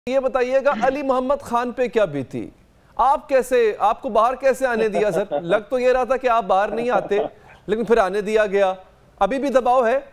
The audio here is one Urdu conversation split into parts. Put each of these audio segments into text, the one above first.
یہ بتائیے گا علی محمد خان پہ کیا بیتی؟ آپ کو باہر کیسے آنے دیا سر؟ لگ تو یہ رہا تھا کہ آپ باہر نہیں آتے لیکن پھر آنے دیا گیا. ابھی بھی دباؤ ہے؟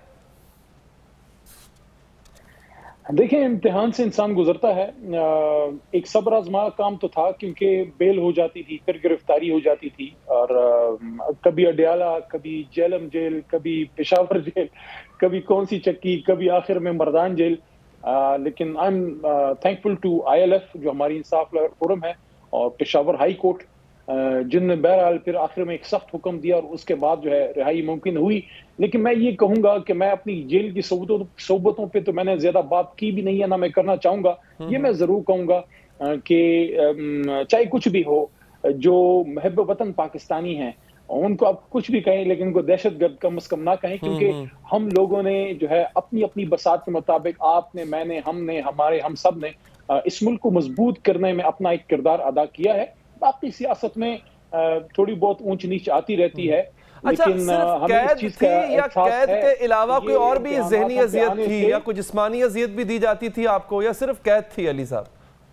دیکھیں امتحان سے انسان گزرتا ہے. ایک صبر آزما کام تو تھا کیونکہ بیل ہو جاتی تھی پھر گرفتاری ہو جاتی تھی اور کبھی اڈیالہ کبھی جیلم جیل کبھی پشاور جیل کبھی کون سی چکی کبھی آخر میں مردان جیل. لیکن I am thankful to ILF جو ہماری انصاف فورم ہے اور پشاور ہائی کورٹ جن نے بہرحال پھر آخر میں ایک سخت حکم دیا اور اس کے بعد جو ہے رہائی ممکن ہوئی. لیکن میں یہ کہوں گا کہ میں اپنی جیل کی صحبتوں پہ تو میں نے زیادہ بات کی بھی نہیں ہے نہ میں کرنا چاہوں گا. یہ میں ضرور کہوں گا کہ چاہے کچھ بھی ہو جو محب وطن پاکستانی ہیں ان کو آپ کچھ بھی کہیں لیکن ان کو دہشت گرد کم از کم نہ کہیں کیونکہ ہم لوگوں نے جو ہے اپنی اپنی بساط کے مطابق آپ نے میں نے ہم نے ہم سب نے اس ملک کو مضبوط کرنے میں اپنا ایک کردار ادا کیا ہے. باقی سیاست میں تھوڑی بہت اونچ نیچ آتی رہتی ہے. اچھا صرف قید تھی یا قید کے علاوہ کوئی اور بھی ذہنی اذیت تھی یا کوئی جسمانی اذیت بھی دی جاتی تھی آپ کو یا صرف قید تھی علی صاحب؟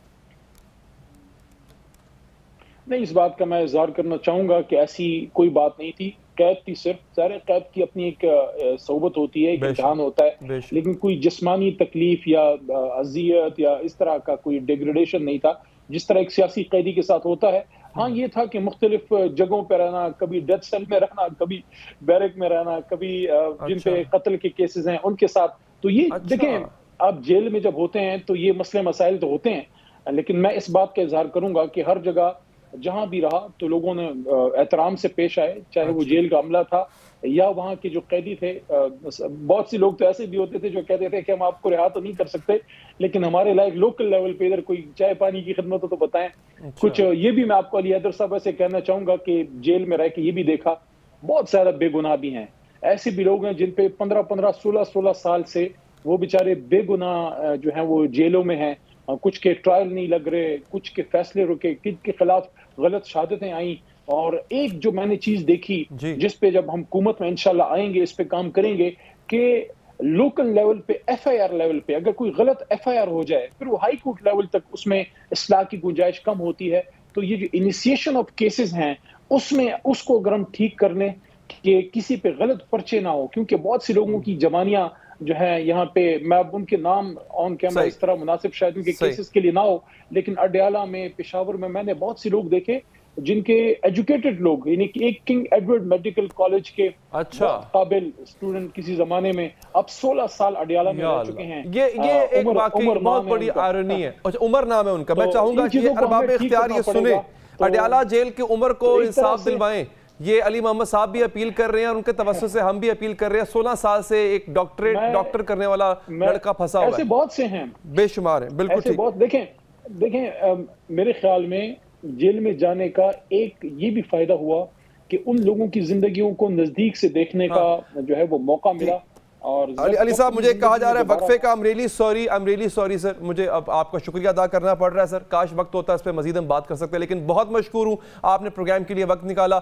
نہیں اس بات کا میں اظہار کرنا چاہوں گا کہ ایسی کوئی بات نہیں تھی. قید تھی صرف ظاہر قید کی اپنی ایک صحبت ہوتی ہے ایک امتحان ہوتا ہے لیکن کوئی جسمانی تکلیف یا اذیت یا اس طرح کا کوئی ڈیگریڈیشن نہیں تھا جس طرح ایک سیاسی قیدی کے ساتھ ہوتا ہے. ہاں یہ تھا کہ مختلف جگہوں پہ رہنا کبھی ڈیتھ سیل میں رہنا کبھی بیرک میں رہنا کبھی جن پہ قتل کے کیسز ہیں ان کے ساتھ. تو یہ دیکھیں آپ جیل میں جب ہوتے ہیں تو یہ مسئلے مسائل تو ہوتے ہیں لیکن میں اس بات کا اظہار کروں گا کہ ہر جگہ جہاں بھی رہا تو لوگوں نے احترام سے پیش آئے چاہے وہ جیل کا عملہ تھا یا وہاں کے جو قیدی تھے. بہت سی لوگ تو ایسے بھی ہوتے تھے جو کہتے تھے کہ ہم آپ کو رہا تو نہیں کر سکتے لیکن ہمارے لائق لوکل لیول پہ ادھر کوئی چائے پانی کی خدمت ہو تو بتائیں کچھ. یہ بھی میں آپ کو علی حیدر صاحب سے کہنا چاہوں گا کہ جیل میں رہ کے یہ بھی دیکھا بہت زیادہ بے گناہ بھی ہیں. ایسے بھی لوگ ہیں جن پہ 15-16 سال سے وہ بیچارے بے گناہ جو ہیں وہ جیلوں میں ہیں. کچھ کے ٹرائل نہیں لگ رہے کچھ کے فیصلے رکے کچھ کے خلاف غلط شہادتیں آئیں. اور ایک جو میں نے چیز دیکھی جس پہ جب ہم حکومت میں انشاءاللہ آئیں گے اس پہ کام کریں گے کہ لوکل لیول پہ FIR لیول پہ اگر کوئی غلط FIR ہو جائے پھر وہ ہائی کورٹ لیول تک اس میں اصلاح کی گنجائش کم ہوتی ہے. تو یہ جو انیشیشن آف کیسز ہیں اس میں اس کو اگر ہم ٹھیک کر لیں کہ کسی پہ غلط پرچے نہ ہو کیونکہ بہت سی لوگوں کی جوانیاں جو ہیں یہاں پہ میں اب ان کے نام آن کیمرہ اس طرح مناسب شاید ان کے کیسز کے لیے نہ ہو لیکن اڈیالہ میں پشاور میں نے بہت سی لوگ دیکھے جن کے ایجوکیٹڈ لوگ یعنی کہ ایک کنگ ایڈورڈ میڈیکل کالج کے قابل اسٹوڈنٹ کسی زمانے میں اب 16 سال اڈیالہ میں رہ چکے ہیں. یہ ایک واقعی بہت بڑی آئرنی ہے. عمر نام ہے ان کا. میں چاہوں گا کہ ارباب اختیار یہ سنیں اڈیالہ جیل کی عمر کو انصاف دلوائیں. یہ علی محمد صاحب بھی اپیل کر رہے ہیں اور ان کے توسط سے ہم بھی اپیل کر رہے ہیں. 16 سال سے ایک ڈاکٹر کرنے والا لڑکا پھنسا ہوا ہے. ایسے بہت سے ہیں بے شمار ہیں. بالکل ٹھیک. دیکھیں میرے خیال میں جیل میں جانے کا ایک یہ بھی فائدہ ہوا کہ ان لوگوں کی زندگیوں کو نزدیک سے دیکھنے کا جو ہے وہ موقع ملا. اور علی صاحب مجھے کہا جا رہا ہے وقفے کا I'm really sorry سر. مجھے اب آپ کا شکریہ ادا کرنا پڑ رہا ہے سر. کاش وقت ہوتا اس پہ مزید ہم بات کر سکتے ہیں لیکن بہت مشکور ہوں آپ نے پروگرام کے لیے وقت نکالا.